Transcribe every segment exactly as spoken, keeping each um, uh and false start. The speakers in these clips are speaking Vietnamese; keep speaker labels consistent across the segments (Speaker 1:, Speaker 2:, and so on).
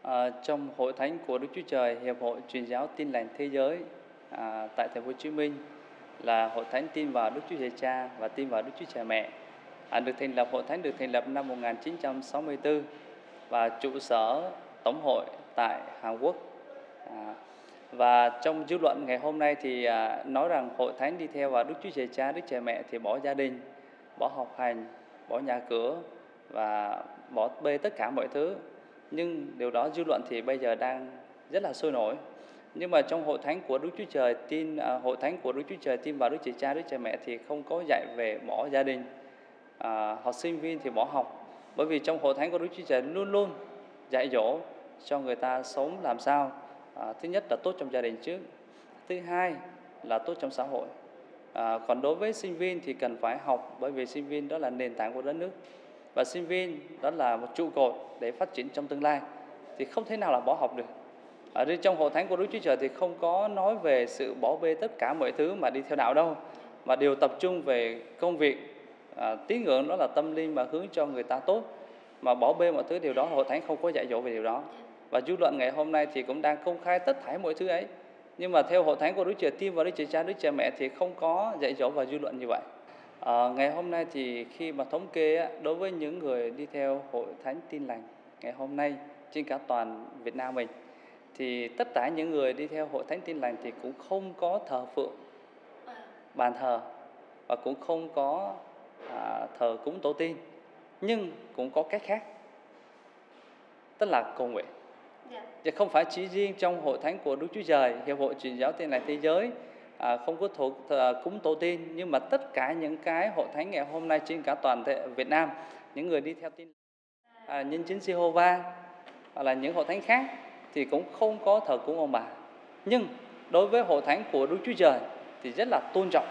Speaker 1: Ờ, trong hội thánh của Đức Chúa Trời, Hiệp hội Truyền giáo Tin lành Thế giới à, tại Thành phố Hồ Chí Minh là hội thánh tin vào Đức Chúa Trời Cha và tin vào Đức Chúa Trời Mẹ. À, được thành lập hội thánh được thành lập năm một nghìn chín trăm sáu mươi tư và trụ sở tổng hội tại Hàn Quốc. À, và trong dư luận ngày hôm nay thì à, nói rằng hội thánh đi theo vào Đức Chúa Trời Cha, Đức Trời Mẹ thì bỏ gia đình, bỏ học hành, bỏ nhà cửa và bỏ bê tất cả mọi thứ. Nhưng điều đó dư luận thì bây giờ đang rất là sôi nổi. Nhưng mà trong hội thánh của Đức Chúa Trời tin à, hội thánh của Đức Chúa Trời tin vào Đức Trời Cha, Đức Trời Mẹ thì không có dạy về bỏ gia đình, à, học sinh viên thì bỏ học. Bởi vì trong hội thánh của Đức Chúa Trời luôn luôn dạy dỗ cho người ta sống làm sao à, thứ nhất là tốt trong gia đình trước, thứ hai là tốt trong xã hội. À, còn đối với sinh viên thì cần phải học, bởi vì sinh viên đó là nền tảng của đất nước và sinh viên đó là một trụ cột để phát triển trong tương lai, thì không thể nào là bỏ học được. Ở đây trong hội thánh của Đức Chúa Trời thì không có nói về sự bỏ bê tất cả mọi thứ mà đi theo đạo đâu, mà đều tập trung về công việc. À, tín ngưỡng đó là tâm linh mà hướng cho người ta tốt, mà bỏ bê mọi thứ, điều đó hội thánh không có dạy dỗ về điều đó. Và dư luận ngày hôm nay thì cũng đang công khai tất thảy mọi thứ ấy. Nhưng mà theo hội thánh của Đức Chúa Trời tin vào Đức Trời Cha, Đức Trời Mẹ thì không có dạy dỗ và dư luận như vậy. À, ngày hôm nay thì khi mà thống kê đối với những người đi theo hội thánh tin lành ngày hôm nay trên cả toàn Việt Nam mình, thì tất cả những người đi theo hội thánh tin lành thì cũng không có thờ phượng bàn thờ và cũng không có à, thờ cúng tổ tiên, nhưng cũng có cách khác, tức là cầu nguyện.
Speaker 2: Dạ.
Speaker 1: Chứ không phải chỉ riêng trong hội thánh của Đức Chúa Trời, Hiệp hội Truyền giáo Tin lành Thế giới à, không có thờ, thờ cúng tổ tiên, nhưng mà tất cả những cái hội thánh ngày hôm nay trên cả toàn thể Việt Nam, những người đi theo tin à, nhân chứng Giê-hô-va hoặc là những hội thánh khác thì cũng không có thờ cúng ông bà. Nhưng đối với hội thánh của Đức Chúa Trời thì rất là tôn trọng,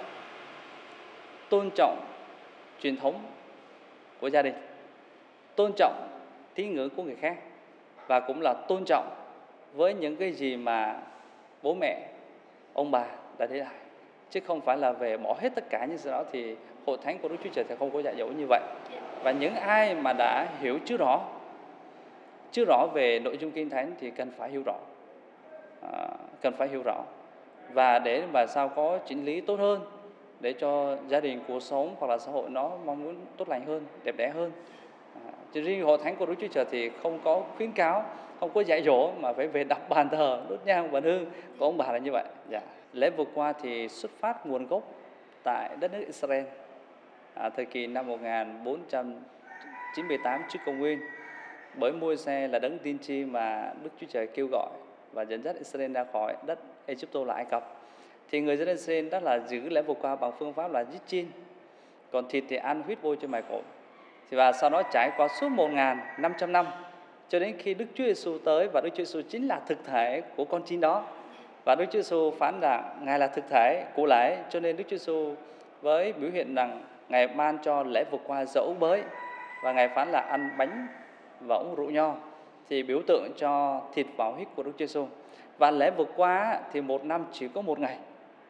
Speaker 1: tôn trọng truyền thống của gia đình, tôn trọng tín ngưỡng của người khác, và cũng là tôn trọng với những cái gì mà bố mẹ, ông bà đã để lại, chứ không phải là về bỏ hết tất cả. Như sau đó thì hội thánh của Đức Chúa Trời thì không có dạy dỗ như vậy. Và những ai mà đã hiểu chưa rõ, chưa rõ về nội dung Kinh Thánh thì cần phải hiểu rõ, à, cần phải hiểu rõ và để mà sao có chỉnh lý tốt hơn, để cho gia đình, cuộc sống hoặc là xã hội nó mong muốn tốt lành hơn, đẹp đẽ hơn. À, chứ riêng hội thánh của Đức Chúa Trời thì không có khuyến cáo, không có dạy dỗ mà phải về đập bàn thờ, đốt nhang và hương của ông bà là như vậy. Dạ. Lễ vừa qua thì xuất phát nguồn gốc tại đất nước Israel, à, thời kỳ năm một nghìn bốn trăm chín mươi tám trước công nguyên, bởi Môi-se là đấng tiên tri mà Đức Chúa Trời kêu gọi và dẫn dắt Israel ra khỏi đất Ai-cập là Ai Cập. Thì người dân Israel đó là giữ lễ vừa qua bằng phương pháp là giết chiên, còn thịt thì ăn huyết bôi trên mài cột. Thì và sau đó trải qua suốt một nghìn năm trăm năm cho đến khi Đức Chúa Giêsu tới, và Đức Chúa Giêsu chính là thực thể của con chiên đó. Và Đức Chúa Giêsu phán rằng Ngài là thực thể của lễ, cho nên Đức Chúa Giêsu với biểu hiện rằng Ngài ban cho lễ vượt qua dẫu bới, và Ngài phán là ăn bánh và uống rượu nho, thì biểu tượng cho thịt và huyết của Đức Chúa Giêsu. Và lễ vượt qua thì một năm chỉ có một ngày,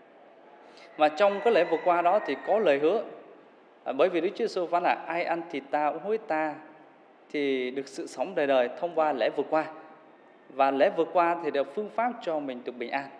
Speaker 1: mà trong cái lễ vượt qua đó thì có lời hứa, à, bởi vì Đức Chúa Giêsu phán là ai ăn thịt ta, uống huyết ta thì được sự sống đời đời thông qua lễ vượt qua. Và lễ vượt qua thì được phương pháp cho mình được bình an.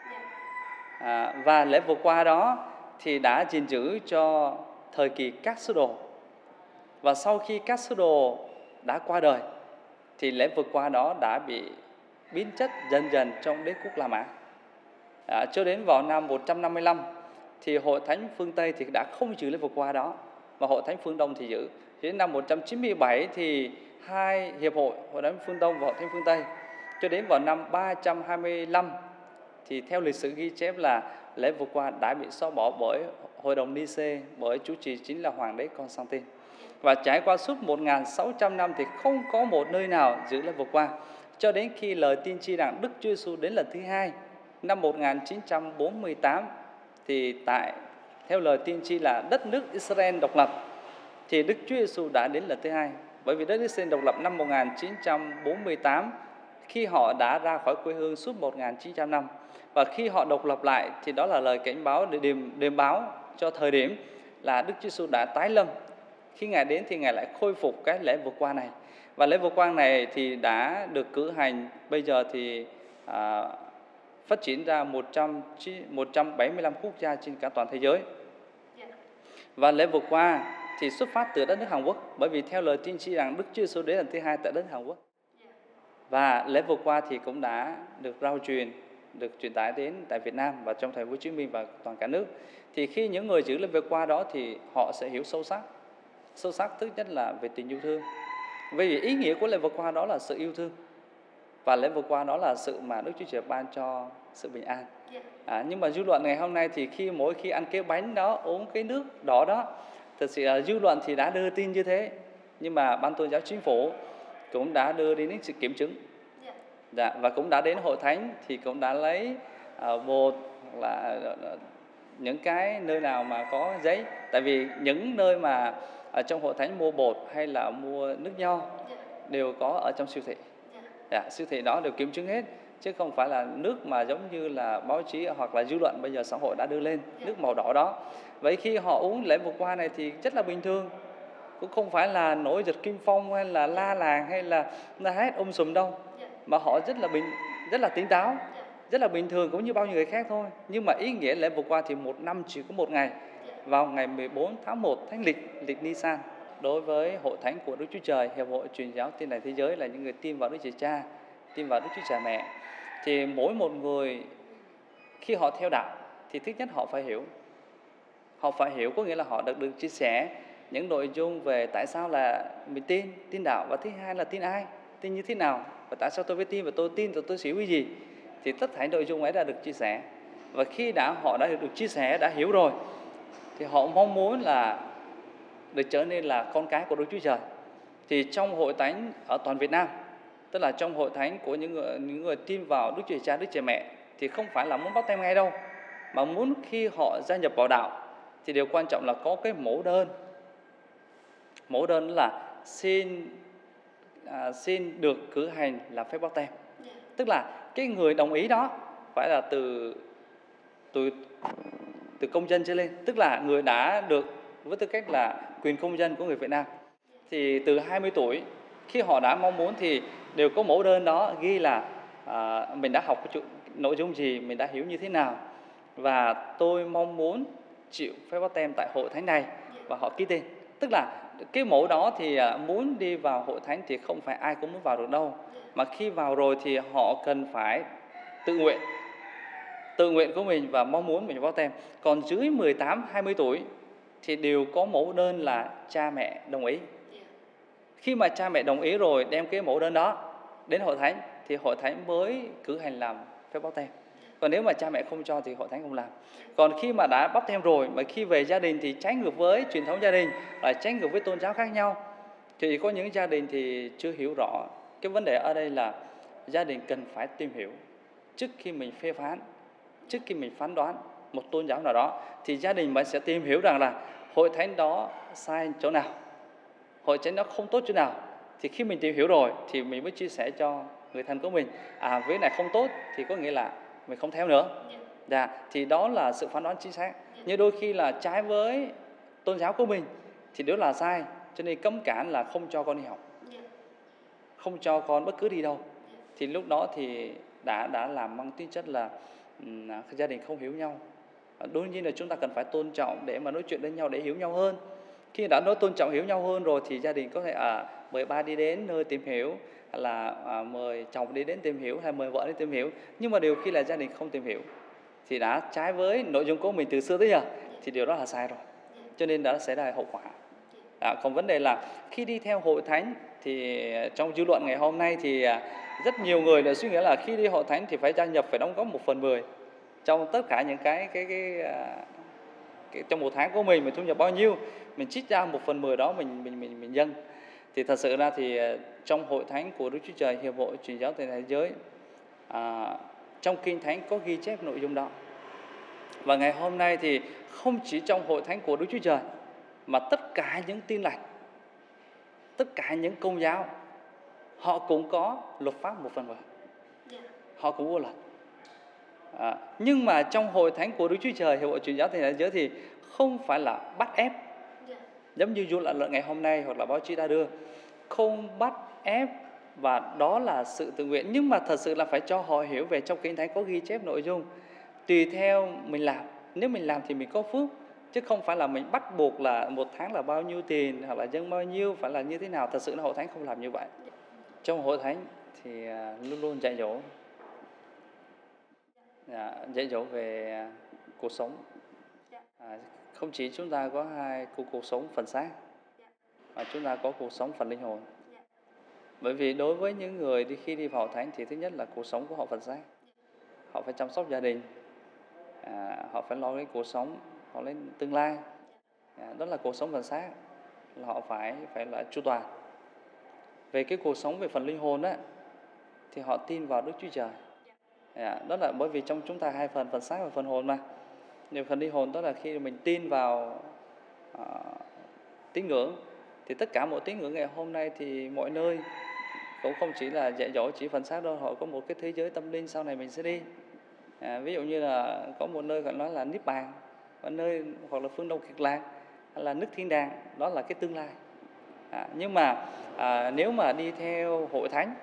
Speaker 1: À, và lễ vượt qua đó thì đã gìn giữ cho thời kỳ các sứ đồ. Và sau khi các sứ đồ đã qua đời thì lễ vượt qua đó đã bị biến chất dần dần trong đế quốc La Mã. À, cho đến vào năm một trăm năm mươi lăm thì hội thánh phương Tây thì đã không giữ lễ vượt qua đó, mà hội thánh phương Đông thì giữ. Đến năm một trăm chín mươi bảy thì hai hiệp hội, hội thánh phương Đông và hội thánh phương Tây. Cho đến vào năm ba trăm hai mươi lăm thì theo lịch sử ghi chép là lễ vượt qua đã bị xóa bỏ bởi hội đồng Nice, bởi chủ trì chính là hoàng đế Constantine. Và trải qua suốt một nghìn sáu trăm năm thì không có một nơi nào giữ lễ vượt qua, cho đến khi lời tiên tri rằng Đức Chúa Giêsu đến lần thứ hai năm một nghìn chín trăm bốn mươi tám, thì tại theo lời tiên tri là đất nước Israel độc lập, thì Đức Chúa Giêsu đã đến lần thứ hai. Bởi vì đất nước Israel độc lập năm một nghìn chín trăm bốn mươi tám, khi họ đã ra khỏi quê hương suốt một nghìn chín trăm năm, và khi họ độc lập lại thì đó là lời cảnh báo để đêm, đêm báo cho thời điểm là Đức Chúa Giêsu đã tái lâm. Khi Ngài đến thì Ngài lại khôi phục cái lễ vượt qua này. Và lễ Vô Quang này thì đã được cử hành, bây giờ thì à, phát triển ra một trăm bảy mươi lăm quốc gia trên cả toàn thế giới. Và lễ vừa qua thì xuất phát từ đất nước Hàn Quốc, bởi vì theo lời tiên tri rằng Đức Chúa Giêsu đến lần thứ hai tại đất nước Hàn Quốc. Và lễ vừa qua thì cũng đã được rao truyền, được truyền tải đến tại Việt Nam và trong Thành phố Hồ Chí Minh và toàn cả nước. Thì khi những người giữ lễ vừa qua đó thì họ sẽ hiểu sâu sắc, sâu sắc thứ nhất là về tình yêu thương. Bởi vì ý nghĩa của lễ vừa qua đó là sự yêu thương. Và lễ vừa qua đó là sự mà Đức Chúa Trời ban cho sự bình an. À, nhưng mà dư luận ngày hôm nay thì khi mỗi khi ăn cái bánh đó, uống cái nước đỏ đó, thật sự là dư luận thì đã đưa tin như thế. Nhưng mà Ban Tôn giáo Chính phủ cũng đã đưa đến sự kiểm chứng. Dạ, và cũng đã đến hội thánh thì cũng đã lấy uh, bột hoặc là uh, những cái nơi nào mà có giấy. Tại vì những nơi mà ở trong hội thánh mua bột hay là mua nước nho đều có ở trong siêu thị. Dạ, siêu thị đó đều kiểm chứng hết, chứ không phải là nước mà giống như là báo chí hoặc là dư luận bây giờ xã hội đã đưa lên, nước màu đỏ đó. Vậy khi họ uống lễ vừa qua này thì rất là bình thường, cũng không phải là nổi giật kim phong hay là la làng hay là la hét um sùm đâu, mà họ rất là bình, rất là tỉnh táo, rất là bình thường cũng như bao nhiêu người khác thôi. Nhưng mà ý nghĩa lễ vừa qua thì một năm chỉ có một ngày, vào ngày mười bốn tháng một tháng lịch lịch Nisan. Đối với hội thánh của Đức Chúa Trời, Hiệp hội Truyền giáo Tin lành thế giới là những người tin vào Đức Chúa Cha, tin vào Đức Chúa Trời Mẹ, thì mỗi một người khi họ theo đạo thì thứ nhất họ phải hiểu, họ phải hiểu có nghĩa là họ được được chia sẻ những nội dung về tại sao là mình tin tin đạo, và thứ hai là tin ai, tin như thế nào, và tại sao tôi phải tin, và tôi tin và tôi sẽ hiểu cái gì. Thì tất cả nội dung ấy đã được chia sẻ, và khi đã họ đã được chia sẻ, đã hiểu rồi thì họ mong muốn là được trở nên là con cái của Đức Chúa Trời. Thì trong hội thánh ở toàn Việt Nam, tức là trong hội thánh của những người, những người tin vào Đức Chúa Cha, Đức Chúa Mẹ, thì không phải là muốn bắt tem ngay đâu, mà muốn khi họ gia nhập vào đạo thì điều quan trọng là có cái mẫu đơn. Mẫu đơn là xin à, xin được cử hành làm phép báp tem. Tức là cái người đồng ý đó phải là từ từ từ công dân trở lên, tức là người đã được với tư cách là quyền công dân của người Việt Nam. Thì từ hai mươi tuổi khi họ đã mong muốn thì đều có mẫu đơn đó ghi là à, mình đã học cái nội dung gì, mình đã hiểu như thế nào, và tôi mong muốn chịu phép báp tem tại hội thánh này, và họ ký tên. Tức là cái mẫu đó thì muốn đi vào hội thánh thì không phải ai cũng muốn vào được đâu, mà khi vào rồi thì họ cần phải tự nguyện, tự nguyện của mình và mong muốn mình báp tem. Còn dưới mười tám hai mươi tuổi thì đều có mẫu đơn là cha mẹ đồng ý. Khi mà cha mẹ đồng ý rồi đem cái mẫu đơn đó đến hội thánh thì hội thánh mới cử hành làm phép báp tem. Còn nếu mà cha mẹ không cho thì hội thánh không làm. Còn khi mà đã báp tem rồi mà khi về gia đình thì trái ngược với truyền thống gia đình, lại trái ngược với tôn giáo khác nhau, thì có những gia đình thì chưa hiểu rõ. Cái vấn đề ở đây là gia đình cần phải tìm hiểu trước khi mình phê phán, trước khi mình phán đoán một tôn giáo nào đó, thì gia đình mình sẽ tìm hiểu rằng là hội thánh đó sai chỗ nào, hội thánh đó không tốt chỗ nào. Thì khi mình tìm hiểu rồi thì mình mới chia sẻ cho người thân của mình, à với này không tốt thì có nghĩa là mình không theo nữa. Dạ, thì đó là sự phán đoán chính xác. Nhưng đôi khi là trái với tôn giáo của mình thì đó là sai, cho nên cấm cản là không cho con đi học, không cho con bất cứ đi đâu. Thì lúc đó thì đã đã làm mang tính chất là um, gia đình không hiểu nhau. Đương nhiên là chúng ta cần phải tôn trọng để mà nói chuyện với nhau, để hiểu nhau hơn. Khi đã nói tôn trọng hiểu nhau hơn rồi thì gia đình có thể à, mời ba đi đến nơi tìm hiểu, hay là à, mời chồng đi đến tìm hiểu, hay mời vợ đi tìm hiểu. Nhưng mà điều khi là gia đình không tìm hiểu thì đã trái với nội dung của mình từ xưa tới giờ, thì điều đó là sai rồi, cho nên đã xảy ra hậu quả. À, còn vấn đề là khi đi theo hội thánh thì trong dư luận ngày hôm nay thì rất nhiều người đã suy nghĩ là khi đi hội thánh thì phải gia nhập, phải đóng góp một phần mười trong tất cả những cái cái cái, cái, cái trong một tháng của mình, mình thu nhập bao nhiêu mình trích ra một phần mười đó mình mình mình mình dâng. Thì thật sự ra thì trong hội thánh của Đức Chúa Trời, Hiệp hội Truyền giáo Tin lành thế giới, à, trong Kinh Thánh có ghi chép nội dung đó. Và ngày hôm nay thì không chỉ trong hội thánh của Đức Chúa Trời, mà tất cả những tin lành, tất cả những công giáo, họ cũng có luật pháp một phần mười, họ cũng có luật. À, nhưng mà trong hội thánh của Đức Chúa Trời, Hiệp hội Truyền giáo Tin lành thế giới thì không phải là bắt ép, giống như dụ là ngày hôm nay hoặc là báo chí đã đưa, không bắt ép, và đó là sự tự nguyện. Nhưng mà thật sự là phải cho họ hiểu về trong Kinh Thánh có ghi chép nội dung. Tùy theo mình làm, nếu mình làm thì mình có phước, chứ không phải là mình bắt buộc là một tháng là bao nhiêu tiền hoặc là dâng bao nhiêu, phải là như thế nào. Thật sự là Hội Thánh không làm như vậy. Trong Hội Thánh thì à, luôn luôn dạy dỗ, à, dạy dỗ về à, cuộc sống. À, không chỉ chúng ta có hai cuộc, cuộc sống phần xác, mà chúng ta có cuộc sống phần linh hồn. Bởi vì đối với những người đi khi đi vào Hội Thánh thì thứ nhất là cuộc sống của họ phần xác. Họ phải chăm sóc gia đình, à, họ phải lo đến cuộc sống, họ lên tương lai. À, đó là cuộc sống phần xác, là họ phải phải là chu toàn. Về cái cuộc sống về phần linh hồn á, thì họ tin vào Đức Chúa Trời. À, đó là bởi vì trong chúng ta hai phần, phần xác và phần hồn mà. Nếu phần linh hồn đó là khi mình tin vào à, tín ngưỡng, thì tất cả mọi tín ngưỡng ngày hôm nay thì mọi nơi cũng không chỉ là dạy dỗ chỉ phần xác đâu, họ có một cái thế giới tâm linh sau này mình sẽ đi. À, ví dụ như là có một nơi gọi nói là Niết Bàn, và nơi hoặc là phương Đông Cực Lạc, hay là nước Thiên Đàng, đó là cái tương lai. À, nhưng mà à, nếu mà đi theo Hội Thánh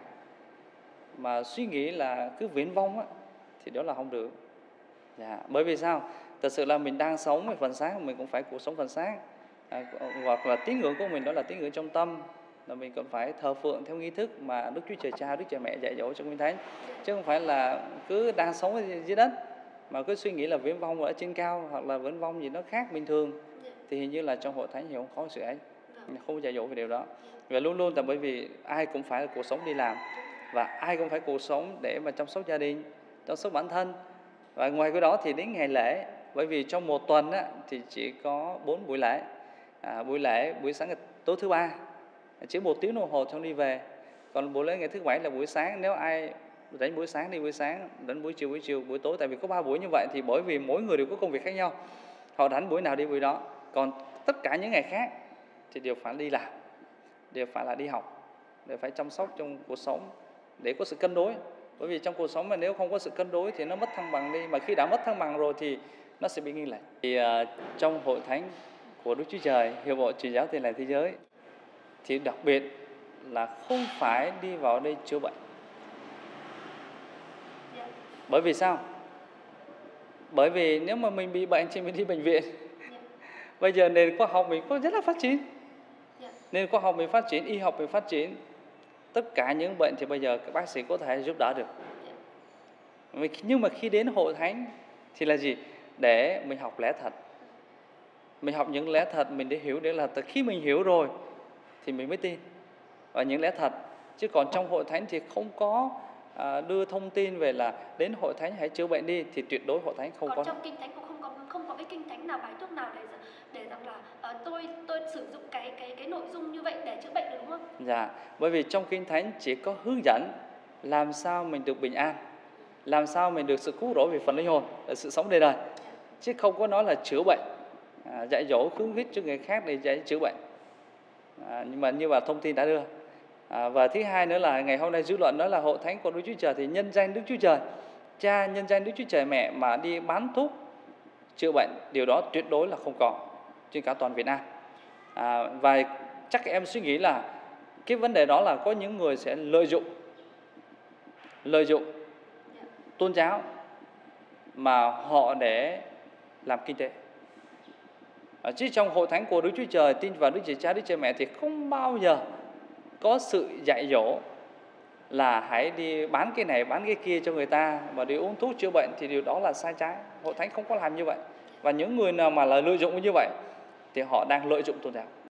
Speaker 1: mà suy nghĩ là cứ viển vông á, thì đó là không được. Dạ, bởi vì sao? Thật sự là mình đang sống với phần xác, mình cũng phải cuộc sống phần xác. À, hoặc là tín ngưỡng của mình đó là tín ngưỡng trong tâm, là mình còn phải thờ phượng theo nghi thức mà Đức Chúa Trời Cha, Đức Trời Mẹ dạy dỗ trong Kinh Thánh, chứ không phải là cứ đang sống ở dưới đất mà cứ suy nghĩ là viễn vông ở trên cao, hoặc là viễn vông gì nó khác bình thường, thì hình như là trong Hội Thánh thì không có sự ấy, không dạy dỗ về điều đó. Và luôn luôn là bởi vì ai cũng phải là cuộc sống đi làm, và ai cũng phải cuộc sống để mà chăm sóc gia đình, chăm sóc bản thân. Và ngoài cái đó thì đến ngày lễ, bởi vì trong một tuần á, thì chỉ có bốn buổi lễ. À, buổi lễ buổi sáng ngày tối thứ ba chỉ một tiếng đồng hồ xong đi về. Còn buổi lễ ngày thứ bảy là buổi sáng, nếu ai đánh buổi sáng đi buổi sáng, đánh buổi chiều buổi chiều, buổi tối. Tại vì có ba buổi như vậy thì bởi vì mỗi người đều có công việc khác nhau, họ đánh buổi nào đi buổi đó. Còn tất cả những ngày khác thì đều phải đi làm, đều phải là đi học, đều phải chăm sóc trong cuộc sống để có sự cân đối. Bởi vì trong cuộc sống mà nếu không có sự cân đối thì nó mất thăng bằng đi, mà khi đã mất thăng bằng rồi thì nó sẽ bị nghiêng lệch. Thì uh, trong Hội Thánh của Đức Chúa Trời, Hiệp hội Truyền giáo Tin lành thế giới, thì đặc biệt là không phải đi vào đây chữa bệnh. Bởi vì sao? Bởi vì nếu mà mình bị bệnh thì mình đi bệnh viện. Bây giờ nền khoa học mình có rất là phát triển, nền khoa học mình phát triển, y học mình phát triển, tất cả những bệnh thì bây giờ các bác sĩ có thể giúp đỡ được. Nhưng mà khi đến Hội Thánh thì là gì? Để mình học lẽ thật, mình học những lẽ thật, mình để hiểu để là khi mình hiểu rồi thì mình mới tin và những lẽ thật. Chứ còn trong Hội Thánh thì không có à, đưa thông tin về là đến Hội Thánh hãy chữa bệnh đi, thì tuyệt đối Hội Thánh không
Speaker 2: còn
Speaker 1: có.
Speaker 2: Trong Kinh Thánh cũng không có không có cái kinh thánh nào, bài thuốc nào để để rằng là uh, tôi tôi sử dụng cái cái cái nội dung như vậy để chữa bệnh được, đúng không?
Speaker 1: Dạ, bởi vì trong Kinh Thánh chỉ có hướng dẫn làm sao mình được bình an, làm sao mình được sự cứu rỗi về phần linh hồn, sự sống đời đời, chứ không có nói là chữa bệnh, à, dạy dỗ khuyến khích cho người khác để dạy chữa bệnh. À, nhưng mà như là thông tin đã đưa. À, và thứ hai nữa là ngày hôm nay dư luận nói là Hội Thánh của Đức Chúa Trời thì nhân danh Đức Chúa Trời Cha, nhân danh Đức Chúa Trời Mẹ mà đi bán thuốc chữa bệnh, điều đó tuyệt đối là không có trên cả toàn Việt Nam. À, và chắc em suy nghĩ là cái vấn đề đó là có những người sẽ lợi dụng lợi dụng tôn giáo mà họ để làm kinh tế. À, chứ trong Hội Thánh của Đức Chúa Trời tin vào Đức Chúa Cha, Đức Chúa Mẹ thì không bao giờ có sự dạy dỗ là hãy đi bán cái này bán cái kia cho người ta và đi uống thuốc chữa bệnh, thì điều đó là sai trái. Hội Thánh không có làm như vậy. Và những người nào mà là lợi dụng như vậy thì họ đang lợi dụng tôn giáo.